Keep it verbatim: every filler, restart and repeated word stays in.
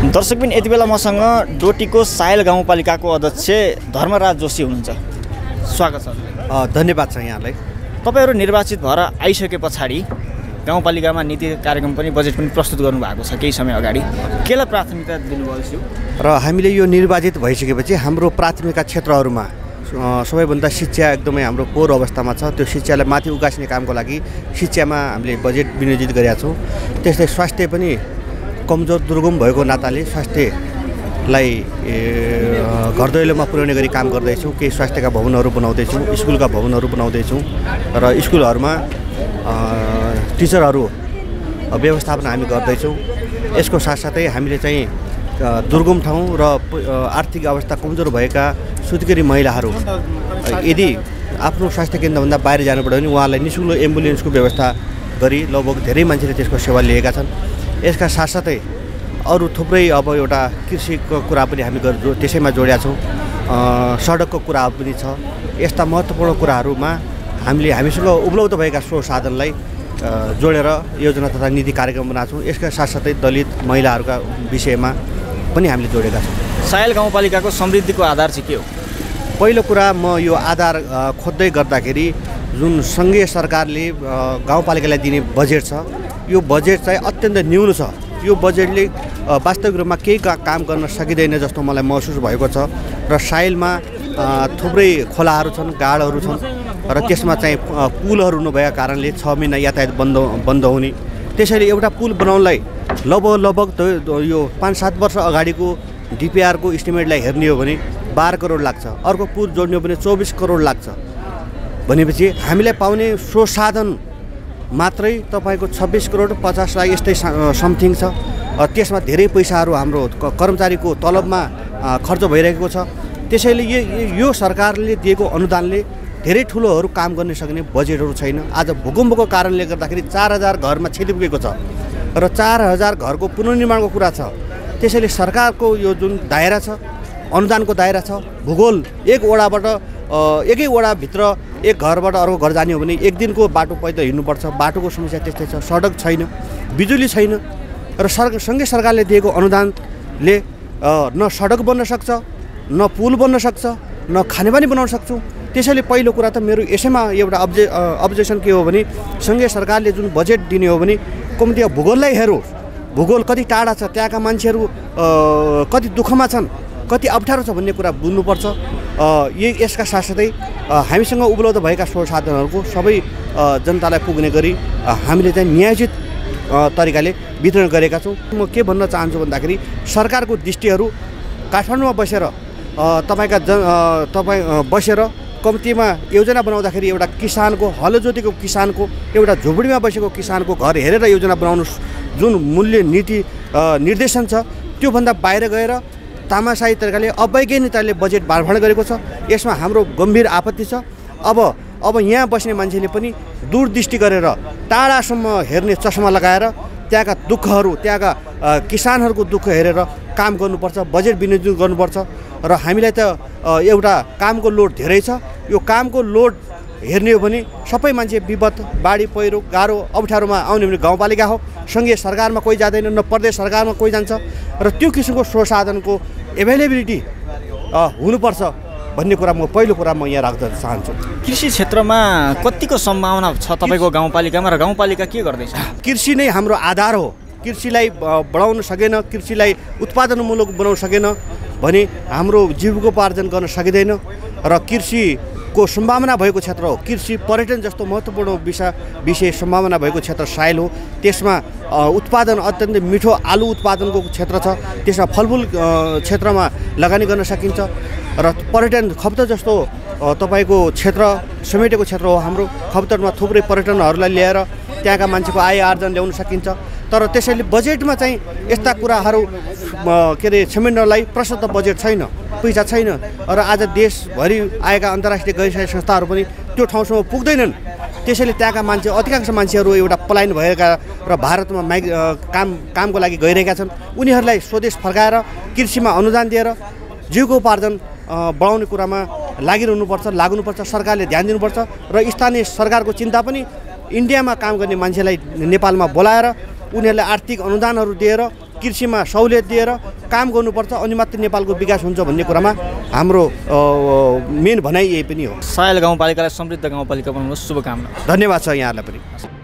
दर्शकबिन यति बेला मसँग डोटीको सायल गाउँपालिकाको अध्यक्ष धर्मराज जोशी हुनुहुन्छ। स्वागत छ। धन्यवाद छ यहाँलाई। तपाईहरु निर्वाचित भएर आइसके पछाडि गाउँपालिकामा नीति कार्यक्रम पनि बजेट पनि प्रस्तुत गर्नु भएको छ केही समय अगाडि। केलाई प्राथमिकता दिनुभएको थियो र हामीले यो निर्वाचित भइसकेपछि हाम्रो प्राथमिकता क्षेत्रहरूमा सबैभन्दा शिक्षा एकदमै हाम्रो पोर अवस्थामा छ। त्यो शिक्षालाई माथि उकास्ने कामको लागि शिक्षामा हामीले बजेट विनियोजित गरेका छौँ। त्यस्तै स्वास्थ्य पनि कमजोर दुर्गम भएको नाताले स्वास्थ्यलाई घर दैलोमा पुर्याउने गरी काम गर्दैछौँ। केही स्वास्थ्यका भवनहरू बनाउँदैछौँ, स्कुलका भवनहरू बनाउँदैछौँ र स्कुलहरूमा टिचरहरू व्यवस्थापन हामी गर्दैछौँ। यसको साथसाथै हामीले चाहिँ दुर्गम ठाउँ र आर्थिक अवस्था कमजोर भएका सुत्केरी महिलाहरू यदि आफ्नो स्वास्थ्य केन्द्रभन्दा बाहिर जानुपर्यो भने उहाँलाई निःशुल्क एम्बुलेन्सको व्यवस्था गरी लगभग धेरै मान्छेले त्यसको सेवा लिएका छन्। यसका साथसाथै अरू थुप्रै अब एउटा कृषिको कुरा पनि हामी त्यसैमा जोडेका छौँ। सडकको कुरा पनि छ। यस्ता महत्त्वपूर्ण कुराहरूमा हामीले हामीसँग उपलब्ध भएका स्रोत साधनलाई जोडेर योजना तथा नीति कार्यक्रम बनाएको छौँ। यसका साथसाथै दलित महिलाहरूका विषयमा पनि हामीले जोडेका छौँ। सायल गाउँपालिकाको समृद्धिको आधार चाहिँ के हो? पहिलो कुरा म यो आधार खोज्दै गर्दाखेरि जुन सङ्घीय सरकारले गाउँपालिकालाई दिने बजेट छ यो बजेट चाहिँ अत्यन्त न्यून छ। यो बजेटले वास्तविक रूपमा केही काम गर्न सकिँदैन जस्तो मलाई महसुस भएको छ। र सायलमा थुप्रै खोलाहरू छन्, गाडहरू छन् र त्यसमा चाहिँ पुलहरू नभएका कारणले छ महिना यातायात बन्द बन्द हुने। त्यसैले एउटा पुल बनाउनलाई लगभग लगभग यो पाँच सात वर्ष अगाडिको डिपिआरको इस्टिमेटलाई हेर्ने हो भने बाह्र करोड लाग्छ। अर्को पुल जोड्ने हो भने चौबिस करोड लाग्छ। भनेपछि हामीलाई पाउने स्रोत साधन मात्रै तपाईँको छब्बिस करोड पचास लाख यस्तै समथिङ छ। त्यसमा धेरै पैसाहरू हाम्रो कर्मचारीको तलबमा खर्च भइरहेको छ। त्यसैले यो यो सरकारले दिएको अनुदानले धेरै ठुलोहरू काम गर्न सक्ने बजेटहरू छैन। आज भूकम्पको कारणले गर्दाखेरि चार हजार घरमा क्षति पुगेको छ र चार हजार घरको पुनर्निर्माणको कुरा छ। त्यसैले सरकारको यो जुन दायरा छ, अनुदानको दायरा छ, भूगोल एक वडाबाट एकै वडाभित्र एक घरबाट अर्को घर जाने हो भने एक दिनको बाटो पैदल हिँड्नुपर्छ। बाटोको समस्या त्यस्तै छ। सडक छैन, बिजुली छैन र सर सँगै सरकारले दिएको अनुदानले न सडक बन्न सक्छ, न पुल बन्न सक्छ, न खानेपानी बनाउन सक्छौँ। त्यसैले पहिलो कुरा त मेरो यसैमा एउटा अब्जे अब्जेक्सन के हो भने सँगै सरकारले जुन बजेट दिने हो भने कम्ती भूगोललाई हेरोस्। भूगोल कति टाढा छ, त्यहाँका मान्छेहरू कति दुःखमा छन्, कति अप्ठ्यारो छ भन्ने कुरा बुझ्नुपर्छ। यही यसका साथसाथै हामीसँग उपलब्ध भएका स्रोत साधनहरूको सबै जनतालाई पुग्ने गरी हामीले चाहिँ न्यायोचित तरिकाले वितरण गरेका छौँ। म के भन्न चाहन्छु भन्दाखेरि सरकारको दृष्टिहरू काठमाडौँमा बसेर तपाईँका जन तपाईँ बसेर कम्तीमा योजना बनाउँदाखेरि एउटा किसानको हलो जोतेको किसानको एउटा झुपडीमा बसेको किसानको घर हेरेर योजना बनाउनु जुन मूल्य नीति निर्देशन छ त्योभन्दा बाहिर गएर तामासाही तरिकाले अवैज्ञानिक तरिकाले बजेट बाँडफाँड गरेको छ। यसमा हाम्रो गम्भीर आपत्ति छ। अब अब यहाँ बस्ने मान्छेले पनि दूरदृष्टि गरेर टाढासम्म हेर्ने चस्मा लगाएर त्यहाँका दुःखहरू, त्यहाँका किसानहरूको दुःख हेरेर काम गर्नुपर्छ, बजेट विनियोजन गर्नुपर्छ। र हामीलाई त एउटा कामको लोड धेरै छ। यो कामको लोड हेर्ने हो भने सबै मान्छे विपद, बाढी पहिरो, गाह्रो अप्ठ्यारोमा आउने भने गाउँपालिका हो। सङ्घीय सरकारमा कोही जाँदैन, न प्रदेश सरकारमा कोही जान्छ। र त्यो किसिमको स्रोत साधनको एभाइलेबिलिटी हुनुपर्छ भन्ने कुरा म पहिलो कुरा म यहाँ राख्न चाहन्छु। कृषि क्षेत्रमा कतिको सम्भावना छ तपाईँको गाउँपालिकामा र गाउँपालिका के गर्दैछ? कृषि नै हाम्रो आधार हो। कृषिलाई बढाउन सकेन, कृषिलाई उत्पादनमूलक बनाउन सकेन भने हाम्रो जीविकोपार्जन गर्न सकिँदैन। र कृषिको सम्भावना भएको क्षेत्र हो। कृषि पर्यटन जस्तो महत्त्वपूर्ण विषय विषय सम्भावना भएको क्षेत्र सायल हो। त्यसमा उत्पादन अत्यन्तै मिठो आलु उत्पादनको क्षेत्र छ। त्यसमा फलफुल क्षेत्रमा लगानी गर्न सकिन्छ। र पर्यटन खप्तर जस्तो तपाईँको क्षेत्र समेटेको क्षेत्र हो हाम्रो। खप्तरमा थुप्रै पर्यटनहरूलाई ल्याएर त्यहाँका मान्छेको आय आर्जन ल्याउन सकिन्छ। तर त्यसैले बजेटमा चाहिँ यस्ता कुराहरू के अरे समेट्नलाई प्रशस्त बजेट छैन, पैसा छैन। र आज देशभरि आएका अन्तर्राष्ट्रिय गैर संस्थाहरू पनि त्यो ठाउँसम्म पुग्दैनन्। त्यसैले त्यहाँका मान्छे अधिकांश मान्छेहरू एउटा पलायन भएका र भारतमा माइग काम कामको लागि गइरहेका छन्। उनीहरूलाई स्वदेश फर्काएर कृषिमा अनुदान दिएर जीविकोपार्जन बढाउने कुरामा लागिरहनुपर्छ, लाग्नुपर्छ। सरकारले ध्यान दिनुपर्छ। र स्थानीय सरकारको चिन्ता पनि इन्डियामा काम गर्ने मान्छेलाई नेपालमा बोलाएर उनीहरूलाई आर्थिक अनुदानहरू दिएर कृषिमा सहुलियत दिएर काम गर्नुपर्छ अनि मात्रै नेपालको विकास हुन्छ भन्ने कुरामा हाम्रो मेन भनाइ यही पनि हो। सायल गाउँपालिकालाई समृद्ध गाउँपालिका बनाउनुहोस्, शुभकामना। धन्यवाद छ यहाँहरूलाई पनि।